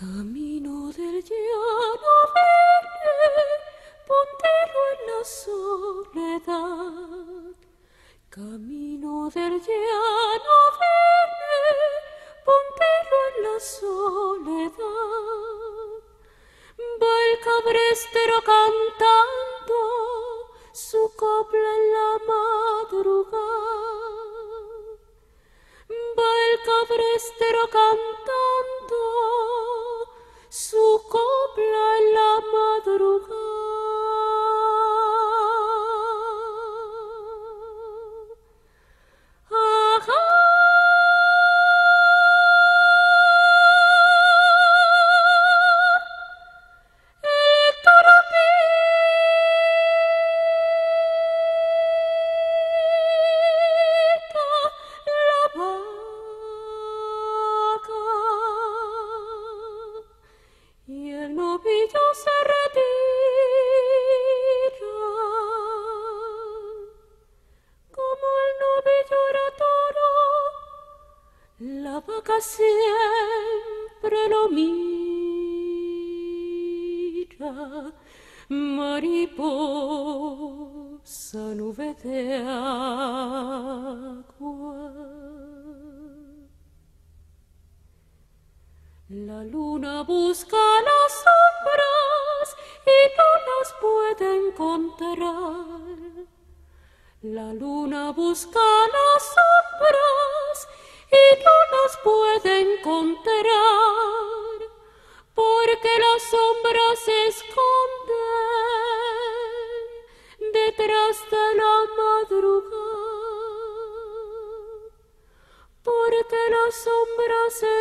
Camino del llano verde, puntero en la soledad. Camino del llano verde, puntero en la soledad. Va el cabrestero cantando su copla en la madrugada. Va el cabrestero cantando su copla en la madrugada. Ajá. El toro pita la vaca y el novillo se retira. Como el novillo era toro, la vaca siempre lo mira. Mariposa, nube de agua. La luna busca las sombras y no las puede encontrar. La luna busca las sombras y no las puede encontrar, porque las sombras se esconden detrás de la madrugada, porque las sombras se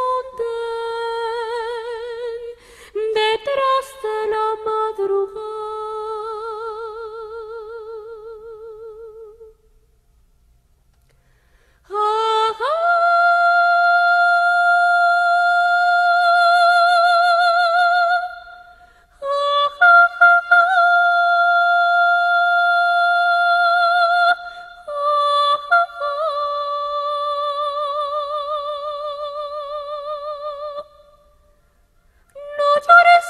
esconden detrás de la madrugada. No llores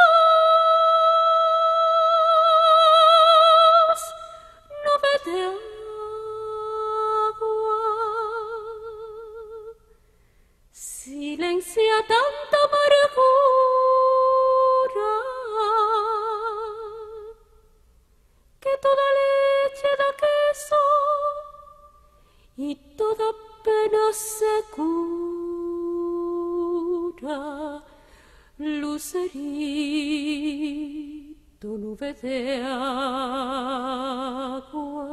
más, nube de agua. Silencia tanta amargura que toda leche da queso y toda pena se cura. Lucerito, nube de agua.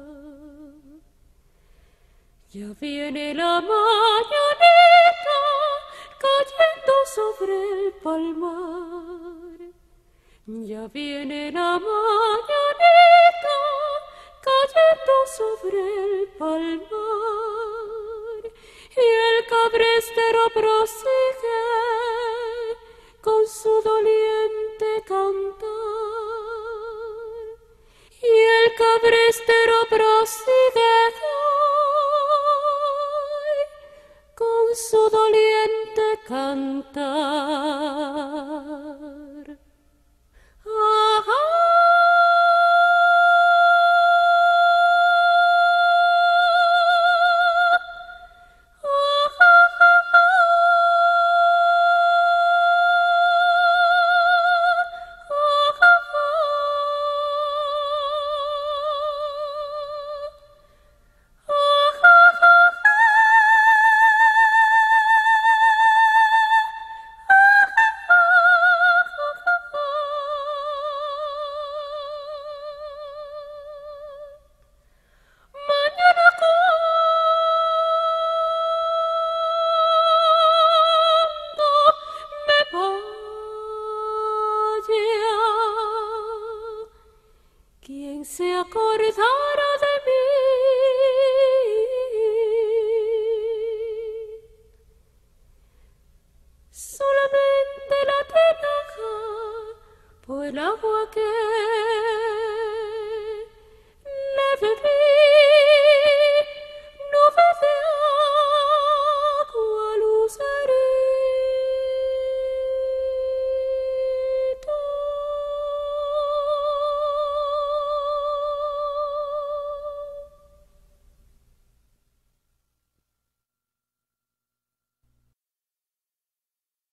Ya viene la mañanita cayendo sobre el palmar. Ya viene la mañanita cayendo sobre el palmar. Y el cabrestero prosigue con su doliente cantar. Y el cabrestero prosigue con su doliente cantar. Ajá. ¿Quién se acordara de mí? Solamente la tinaja por el agua que